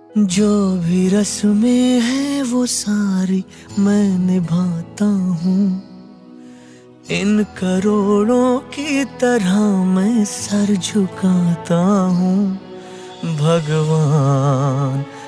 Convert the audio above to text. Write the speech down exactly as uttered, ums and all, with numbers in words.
जो भी रस्में हैं वो सारी मैं निभाता हूँ। इन करोड़ों की तरह मैं सर झुकाता हूँ। भगवान